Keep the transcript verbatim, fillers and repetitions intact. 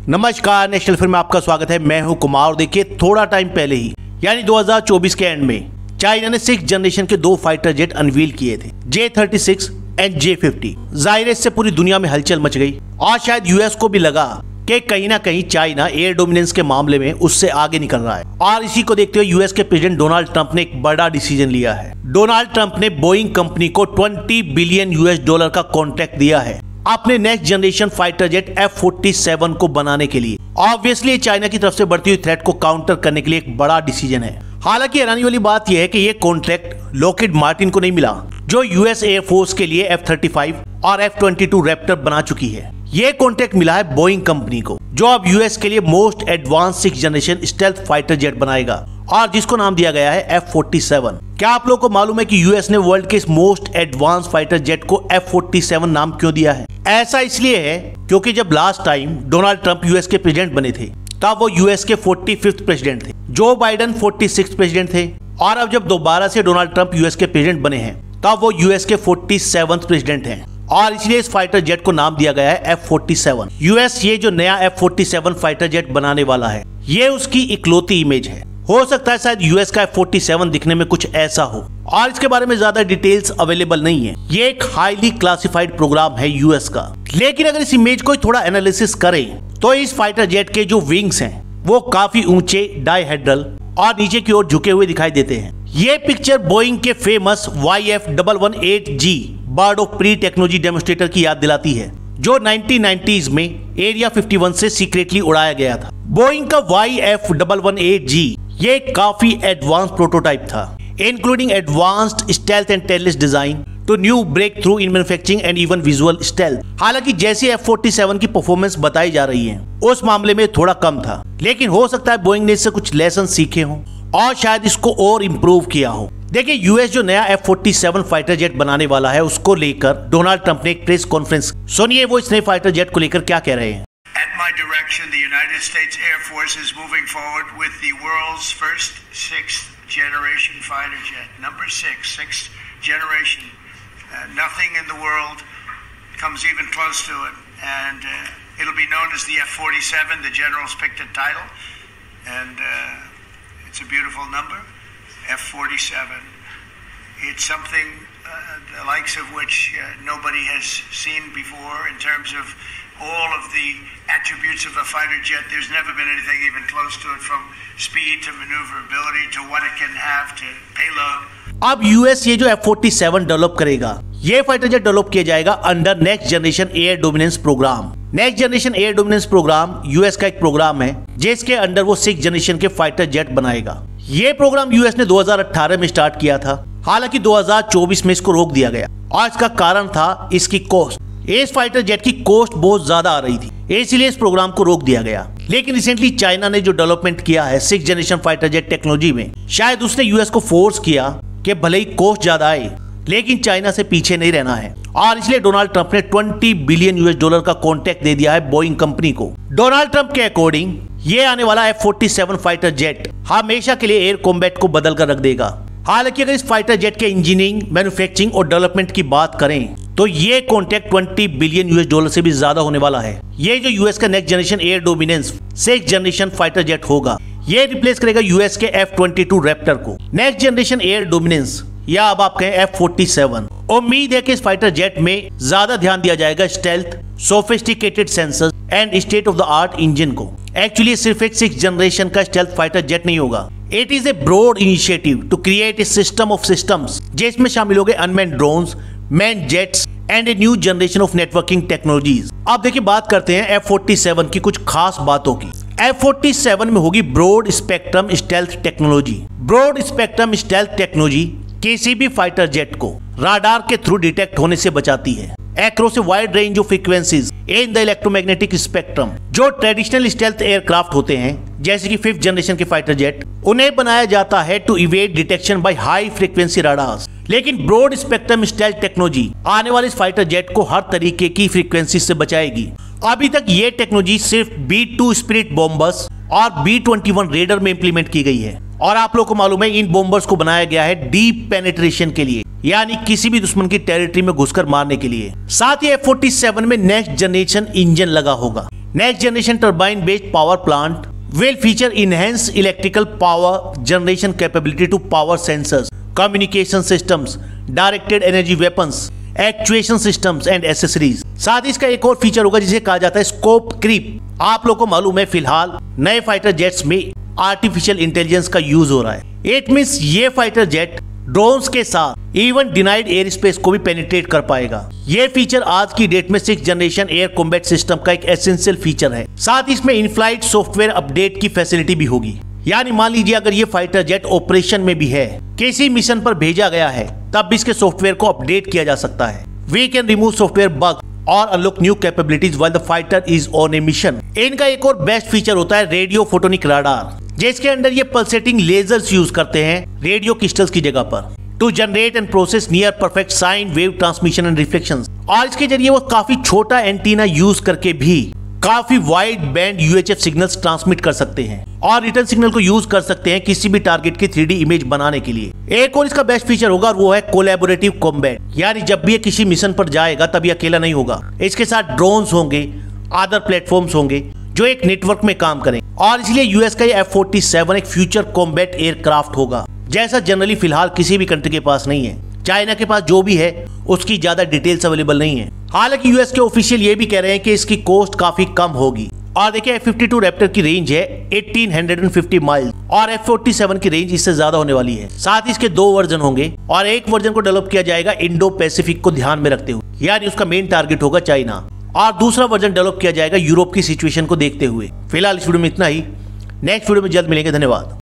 नमस्कार, national film में आपका स्वागत है। मैं हूं कुमार। देखिए, थोड़ा टाइम पहले ही यानी दो हज़ार चौबीस के एंड में चाइना ने सिक्स जनरेशन के दो फाइटर जेट अनवील किए थे, J thirty six and J fifty. जाहिर है इससे पूरी दुनिया में हलचल मच गई और शायद यूएस को भी लगा कि कहीं ना कहीं चाइना एयर डोमिनेंस के मामले में उससे आगे निकल रहा है। और इसी को देखते हुए यूएस के प्रेसिडेंट डोनाल्ड ट्रंप ने एक बड़ा डिसीजन लिया है। डोनाल्ड ट्रंप ने बोइंग कंपनी को बीस बिलियन यूएस डॉलर का कॉन्ट्रैक्ट दिया है अपने next generation fighter jet F forty seven को बनाने के लिए। ऑब्वियसली चाइना की तरफ से बढ़ती हुई थ्रेट को काउंटर करने के लिए एक बड़ा डिसीजन है। हालांकि हैरानी वाली बात यह है कि यह कॉन्ट्रैक्ट लॉकहीड मार्टिन को नहीं मिला, जो यूएस एयरफोर्स के लिए एफ थर्टी फाइव और एफ ट्वेंटी टू रैप्टर बना चुकी है। यह कॉन्ट्रैक्ट मिला है बोइंग कंपनी को, जो अब यूएस के लिए most advance six generation stealth fighter jet बनाएगा और जिसको नाम दिया गया है एफ फोर्टी सेवन। क्या आप लोगों को मालूम है कि यूएस ने वर्ल्ड के इस मोस्ट एडवांस फाइटर जेट को एफ फोर्टी सेवन नाम क्यों दिया है? ऐसा इसलिए है क्योंकि जब last time Donald Trump US के प्रेसिडेंट बने थे तब वो यूएस के फोर्टी फिफ्थ प्रेसिडेंट थे, Joe Biden forty sixth president थे, और अब जब दोबारा से डोनाल्ड ट्रंप यूएस के प्रेसिडेंट बने हैं तब वो यूएस के फोर्टी सेवंथ प्रेसिडेंट हैं और इसलिए इस फाइटर जेट को नाम दिया गया है एफ फोर्टी सेवन। यूएस ये जो नया F forty seven fighter jet बनाने वाला है, ये उसकी इकलौती इमेज है। हो सकता है शायद यूएस का एफ फोर्टी सेवन दिखने में कुछ ऐसा हो और इसके बारे में ज्यादा डिटेल्स अवेलेबल नहीं है। ये एक हाईली क्लासिफाइड प्रोग्राम है यूएस का। लेकिन अगर इस इमेज को थोड़ा एनालिसिस करें तो इस फाइटर जेट के जो विंग्स हैं वो काफी ऊंचे, डायहेड्रल और नीचे की ओर झुके हुए दिखाई देते हैं। ये पिक्चर बोइंग के famous Y F one one eight G bird of prey technology demonstrator की याद दिलाती है, जो नाइनटीन नाइंटीज़ में एरिया फिफ्टी वन से सीक्रेटली उड़ाया गया था। बोइंग का Y F one one eight G ये काफी एडवांस प्रोटोटाइप था, including advanced stealth and tailless design to new breakthrough in manufacturing and even visual stealth. हालांकि जैसे एफ फोर्टी सेवन की परफॉर्मेंस बताई जा रही है उस मामले में थोड़ा कम था, लेकिन हो सकता है बोइंग ने इससे कुछ लेसन सीखे हों और शायद इसको और इम्प्रूव किया हो। देखिए, यूएस जो नया F forty seven fighter jet बनाने वाला है उसको लेकर डोनाल्ड ट्रंप ने एक प्रेस कॉन्फ्रेंस, सुनिए वो इस नए फाइटर जेट को लेकर क्या कह रहे हैं। At my direction, the United States Air Force is moving forward with the world's first sixth generation fighter jet. Number six, sixth generation. Uh, nothing in the world comes even close to it. And uh, it'll be known as the F forty-seven. The generals picked a title. And uh, it's a beautiful number, F forty-seven. It's something uh, the likes of which uh, nobody has seen before in terms of all of the attributes of a fighter jet. There's never been anything even close to it, from speed to maneuverability to what it can have to payload. अब US ये जो F forty seven develop करेगा, ये fighter jet develop किया जाएगा under next generation air dominance program. Next generation air dominance program US का एक program है जिसके अंडर वो सिक्स जनरेशन के फाइटर जेट बनाएगा। ये प्रोग्राम यूएस ने दो हज़ार अठारह में स्टार्ट किया था, हालांकि दो हज़ार चौबीस में इसको रोक दिया गया और इसका कारण था इसकी कॉस्ट। इस फाइटर जेट की कॉस्ट बहुत ज्यादा आ रही थी, इसलिए इस प्रोग्राम को रोक दिया गया। लेकिन रिसेंटली चाइना ने जो डेवलपमेंट किया है six generation fighter jet technology में, शायद उसने यूएस को फोर्स किया कि भले ही कॉस्ट ज्यादा आए लेकिन चाइना से पीछे नहीं रहना है और इसलिए डोनाल्ड ट्रंप ने बीस बिलियन यूएस डॉलर का कॉन्ट्रैक्ट दे दिया है बोइंग कंपनी को। डोनाल्ड ट्रंप के अकॉर्डिंग ये आने वाला F forty seven fighter jet हमेशा के लिए एयर कॉम्बैट को बदल कर रख देगा। हालांकि अगर इस फाइटर जेट के इंजीनियरिंग, मैन्युफैक्चरिंग और डेवलपमेंट की बात करें तो ये कॉन्ट्रैक्ट बीस बिलियन यूएस डॉलर से भी ज्यादा होने वाला है। ये जो यूएस का next generation air dominance six generation fighter jet होगा, ये रिप्लेस करेगा यूएस के एफ ट्वेंटी टू रैप्टर को। नेक्स्ट जनरेशन एयर डोमिनेंस या अब आप कहें एफ फोर्टी सेवन। उम्मीद है कि इस फाइटर जेट में ज्यादा ध्यान दिया जाएगा stealth, sophisticated sensors and state of the art engine को। एक्चुअली सिर्फ एक सिक्स जनरेशन का स्टेल्थ फाइटर जेट नहीं होगा, it is a broad initiative to create a system of systems, जिसमें शामिल हो गए unmanned drones, man jets and a new generation of networking technologies. अब देखिए, बात करते हैं एफ फोर्टी सेवन की कुछ खास बातों की। एफ फोर्टी सेवन में होगी broad spectrum stealth technology. Broad spectrum stealth technology किसी भी फाइटर जेट को राडार के थ्रू डिटेक्ट होने से बचाती है across a wide range of frequencies in the electromagnetic spectrum। जो ट्रेडिशनल स्टेल्थ एयरक्राफ्ट होते हैं जैसे कि फिफ्थ जनरेशन के फाइटर जेट, उन्हें बनाया जाता है to evade detection by high frequency radars. लेकिन ब्रॉड स्पेक्ट्रम स्टेल्थ टेक्नोलॉजी आने वाले इस फाइटर जेट को हर तरीके की फ्रीक्वेंसी से बचाएगी। अभी तक ये टेक्नोलॉजी सिर्फ बी टू स्पिरिट बॉम्बर्स और बी ट्वेंटी वन रेडर में इंप्लीमेंट की गई है और आप लोग को मालूम है इन बॉम्बर्स को बनाया गया है डीप पेनिट्रेशन के लिए, यानी किसी भी दुश्मन की टेरिटरी में घुसकर मारने के लिए। साथ ही एफ फोर्टी सेवन में नेक्स्ट जनरेशन इंजन लगा होगा। Next generation turbine based power plant will feature enhanced electrical power generation capability to power sensors, communication systems, directed energy weapons, actuation systems and accessories. साथ ही इसका एक और feature होगा जिसे कहा जाता है स्कोप क्रीप। आप लोगों को मालूम है फिलहाल नए फाइटर जेट्स में आर्टिफिशियल इंटेलिजेंस का यूज हो रहा है। इट मींस ये फाइटर जेट ड्रोन्स के साथ इवन डिनाइड एयर स्पेस को भी पेनिट्रेट कर पाएगा। ये फीचर आज की डेट में six generation air combat system का एक एसेंशियल फीचर है। साथ ही इसमें इन फ्लाइट सॉफ्टवेयर अपडेट की फैसिलिटी भी होगी। यानी मान लीजिए अगर ये फाइटर जेट ऑपरेशन में भी है, किसी मिशन पर भेजा गया है, तब भी इसके सॉफ्टवेयर को अपडेट किया जा सकता है। We can remove software bug और unlock new capabilities while the fighter is on a mission. इनका एक और बेस्ट फीचर होता है रेडियो फोटोनिक राडार, जिसके अंदर ये पल्सेटिंग लेजर्स यूज करते हैं रेडियो क्रिस्टल्स की जगह पर to generate and process near perfect sine wave transmission and reflections. और इसके जरिए वो काफी छोटा एंटीना यूज करके भी काफी wide band UHF signals transmit कर सकते हैं और रिटर्न सिग्नल को यूज कर सकते हैं किसी भी टारगेट की थ्री डी इमेज बनाने के लिए। एक और इसका बेस्ट फीचर होगा वो है कोलैबोरेटिव कॉम्बैट, यानी जब भी ये किसी मिशन पर जाएगा तब ये अकेला नहीं होगा, इसके साथ ड्रोन्स होंगे, अदर प्लेटफॉर्म्स होंगे जो एक नेटवर्क में काम करें। और इसलिए यूएस का ये एफ फोर्टी सेवन एक फ्यूचर कॉम्बैट एयरक्राफ्ट होगा, जैसा जनरली फिलहाल किसी भी कंट्री के पास नहीं है। चाइना के पास जो भी है उसकी ज्यादा डिटेल्स अवेलेबल नहीं है। हालांकि यूएस के ऑफिशियल ये भी कह रहे हैं कि इसकी कॉस्ट काफी कम होगी। और देखिए एफ फिफ्टी टू रैप्टर की रेंज है अठारह सौ पचास माइल और एफ फोर्टी सेवन की रेंज इससे ज्यादा होने वाली है। साथ ही इसके दो वर्जन होंगे और एक वर्जन को डेवलप किया जाएगा इंडो पैसिफिक को ध्यान में रखते हुए, यानी उसका मेन टारगेट होगा चाइना, और दूसरा वर्जन डेवलप किया जाएगा यूरोप की सिचुएशन को देखते हुए। फिलहाल इस वीडियो में इतना ही, नेक्स्ट वीडियो में जल्द मिलेंगे। धन्यवाद।